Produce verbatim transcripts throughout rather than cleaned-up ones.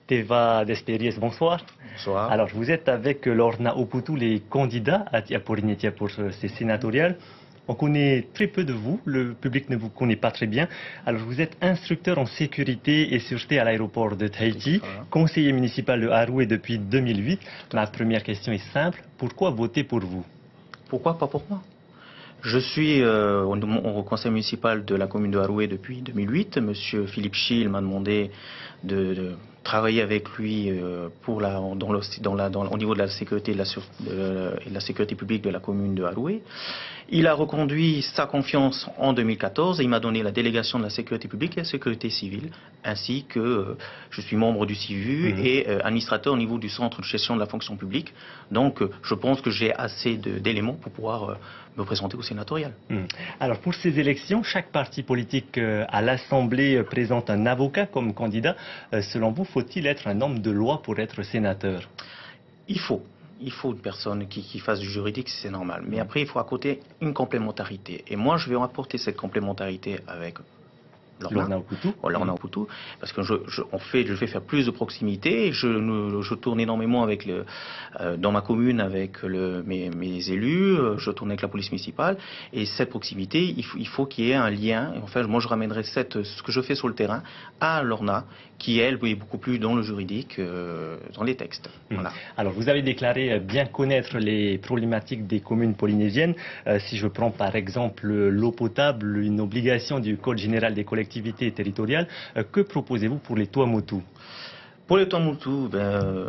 Teva Despériès, bonsoir. Bonsoir. Alors, vous êtes avec Lorna Oputu, les candidats à Tiaporinetia pour ces sénatoriales. On connaît très peu de vous, le public ne vous connaît pas très bien. Alors, vous êtes instructeur en sécurité et sûreté à l'aéroport de Tahiti, conseiller municipal de Haroué depuis deux mille huit. Ma première question est simple, pourquoi voter pour vous? Pourquoi pas pour moi? Je suis euh, au, au conseil municipal de la commune de Haroué depuis deux mille huit. Monsieur Philippe Schill m'a demandé de, de travailler avec lui euh, pour la, dans le, dans la, dans, au niveau de la sécurité et de la, de, et de la sécurité publique de la commune de Haroué. Il a reconduit sa confiance en deux mille quatorze et il m'a donné la délégation de la sécurité publique et la sécurité civile, ainsi que euh, je suis membre du C I V U mmh. et euh, administrateur au niveau du centre de gestion de la fonction publique. Donc euh, je pense que j'ai assez d'éléments pour pouvoir euh, me présenter au sénatorial. Mmh. Alors pour ces élections, chaque parti politique euh, à l'Assemblée euh, présente un avocat comme candidat. Euh, selon vous, faut-il être un homme de loi pour être sénateur? Il faut. Il faut une personne qui, qui fasse du juridique, c'est normal. Mais après, il faut à côté une complémentarité. Et moi, je vais apporter cette complémentarité avec Lorna Oputu. Lorna Oputu, parce que je, je, on fait, je vais faire plus de proximité. Je, je tourne énormément avec le, euh, dans ma commune avec le, mes, mes élus. Je tourne avec la police municipale. Et cette proximité, il faut, il faut qu'il y ait un lien. Et en fait, moi, je ramènerai cette, ce que je fais sur le terrain à Lorna, qui elle est beaucoup plus dans le juridique, euh, dans les textes. Mmh. Voilà. Alors, vous avez déclaré bien connaître les problématiques des communes polynésiennes. Euh, si je prends par exemple l'eau potable, une obligation du Code général des collectivités territoriales, euh, que proposez-vous pour les Tuamotu? Pour les Tuamotu, ben,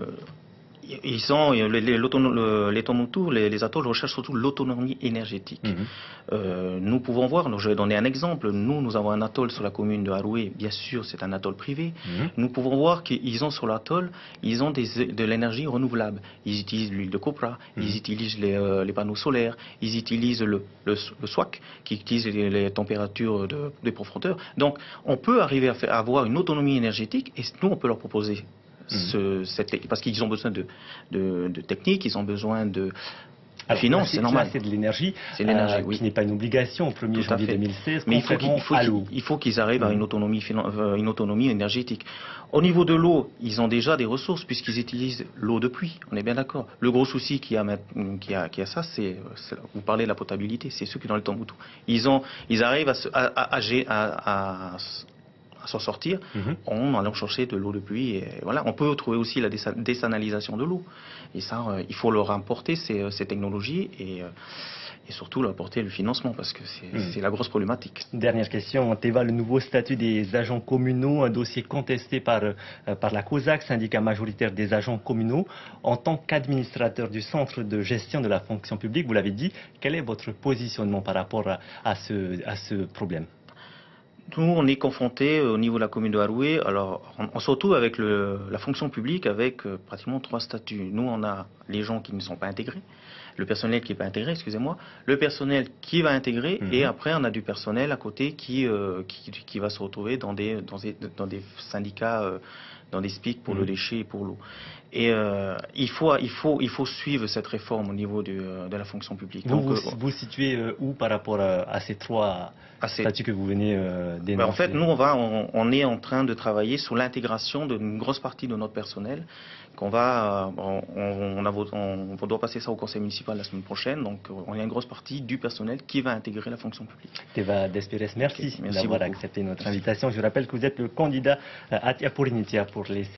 ils sont, les, les, les Tuamotu, les, les atolls recherchent surtout l'autonomie énergétique. Mm-hmm. euh, nous pouvons voir, donc je vais donner un exemple, nous, nous avons un atoll sur la commune de Haroué, bien sûr c'est un atoll privé, mm-hmm. Nous pouvons voir qu'ils ont sur l'atoll, ils ont des, de l'énergie renouvelable. Ils utilisent l'huile de copra, mm-hmm. Ils utilisent les, euh, les panneaux solaires, ils utilisent le, le, le S W A C, qui utilise les, les températures de, des profondeurs. Donc on peut arriver à, faire, à avoir une autonomie énergétique et nous on peut leur proposer. Ce, cette, parce qu'ils ont besoin de, de, de techniques, ils ont besoin de Alors, finances, c'est normal. C'est de l'énergie, euh, oui. qui n'est pas une obligation au premier janvier deux mille seize. Mais il faut qu'ils qu qu qu arrivent mmh. à une autonomie, une autonomie énergétique. Au niveau de l'eau, ils ont déjà des ressources puisqu'ils utilisent l'eau de pluie, on est bien d'accord. Le gros souci qu'il y a, qui a, qui a ça, c'est, vous parlez de la potabilité, c'est ceux qui sont dans le Tuamotu. Ils, ont, ils arrivent à, à, à, à, à à s'en sortir, mm-hmm. en allant chercher de l'eau de pluie. Et voilà. On peut trouver aussi la désalination de l'eau. Et ça, euh, il faut leur apporter ces, ces technologies et, euh, et surtout leur apporter le financement parce que c'est mm. la grosse problématique. Dernière question, Teva, le nouveau statut des agents communaux, un dossier contesté par, euh, par la COSAC, syndicat majoritaire des agents communaux. En tant qu'administrateur du centre de gestion de la fonction publique, vous l'avez dit, quel est votre positionnement par rapport à, à, ce, à ce problème? Nous, on est confrontés au niveau de la commune de Haroué, alors on, on se retrouve avec le, la fonction publique avec euh, pratiquement trois statuts. Nous, on a les gens qui ne sont pas intégrés, le personnel qui n'est pas intégré, excusez-moi, le personnel qui va intégrer, mmh. Et après on a du personnel à côté qui, euh, qui, qui va se retrouver dans des, dans des, dans des syndicats, euh, dans des S P I C pour mmh. le déchet et pour l'eau. Et euh, il, faut, il, faut, il faut suivre cette réforme au niveau du, de la fonction publique. Vous Donc, vous, euh, vous situez euh, où par rapport à, à ces trois assez... statuts que vous venez euh, d'énoncer? Ben en fait, nous, on, va, on, on est en train de travailler sur l'intégration d'une grosse partie de notre personnel. Qu'on va, on, on, a, on, on doit passer ça au conseil municipal la semaine prochaine. Donc, on a une grosse partie du personnel qui va intégrer la fonction publique. Teva Despériès, merci, okay, merci d'avoir accepté notre invitation. Je rappelle que vous êtes le candidat à Tiaporinetia pour les